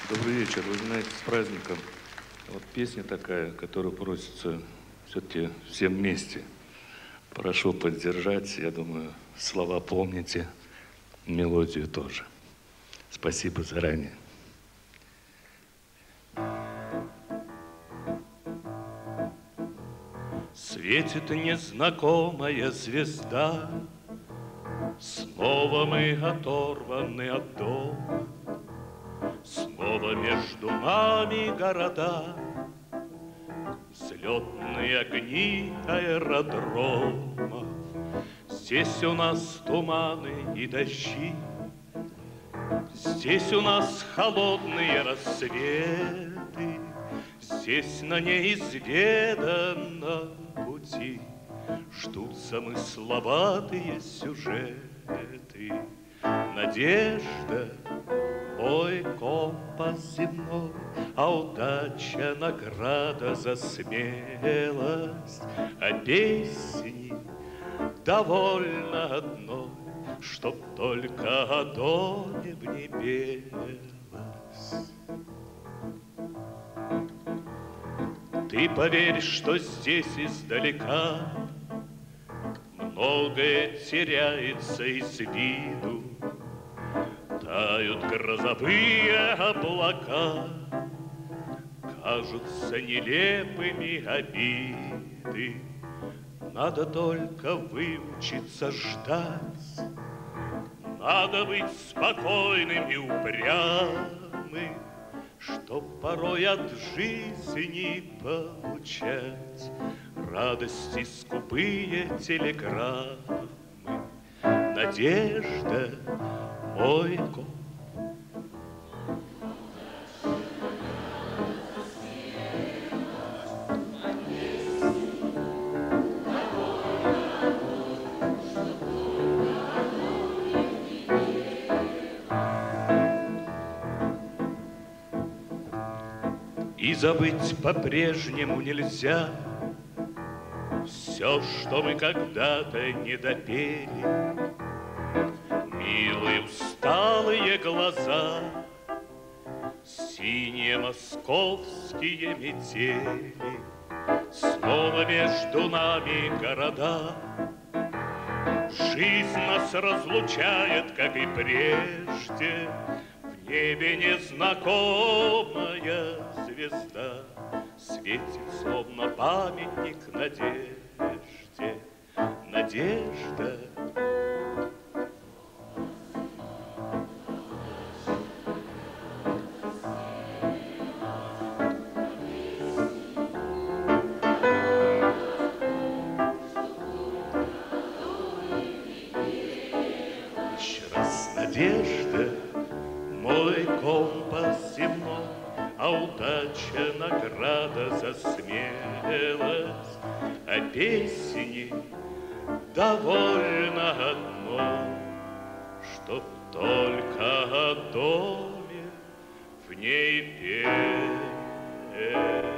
Добрый вечер. Вы знаете, с праздником. Вот песня такая, которую просится все-таки всем вместе. Прошу поддержать. Я думаю, слова помните, мелодию тоже. Спасибо заранее. Светит незнакомая звезда, снова мы оторваны от дома, снова между нами города, взлетные огни аэродрома. Здесь у нас туманы и дожди, здесь у нас холодные рассветы, здесь на неизведанном пути ждут замысловатые сюжеты. Надежда — мой компас земной, а удача — награда за смелость. А песни довольно одной, чтоб только о доме в ней пелось. Ты поверь, что здесь издалека многое теряется из виду. Тают грозовые облака, кажутся нелепыми обиды. Надо только выучиться ждать, надо быть спокойным и упрямым, чтоб порой от жизни получать радости скупые телеграммы. Надежда — мой компас. И забыть по-прежнему нельзя все, что мы когда-то не допели. Милые усталые глаза, синие московские метели, снова между нами города. Жизнь нас разлучает, как и прежде. В небе незнакомая звезда светит, словно памятник надежде. Надежда. Еще раз надежда. Мой компас земной, а удача — награда за смелость. А песни довольно одной, чтоб только о доме в ней пелось.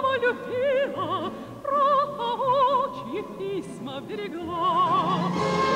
Письма берегла.